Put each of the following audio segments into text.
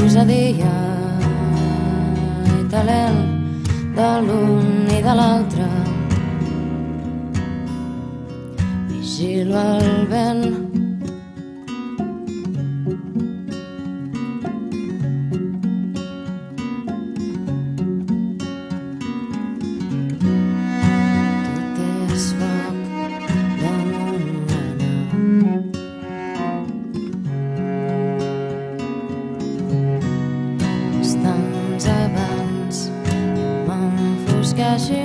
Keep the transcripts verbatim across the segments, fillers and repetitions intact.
gosadia i talent de l'un i de l'altre. Vigilo el vent, tot és foc damunt la nau. Bastants abans m'enfosqueixi,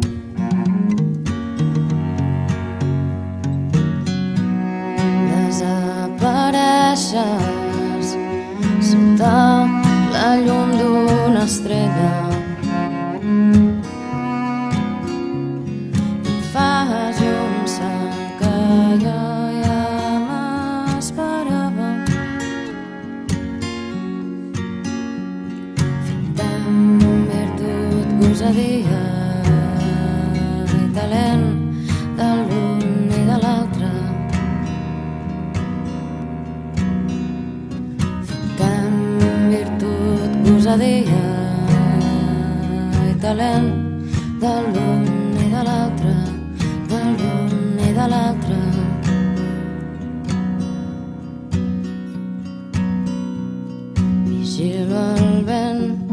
desapareixes sota la llum d'una estrella i fas un sant que jo ja m'esperava. Fintem virtut, gosadia i talent de l'un i de l'altre. Gosadia i talent de l'un i de l'altre, de l'un i de l'altre. Vigilo el vent,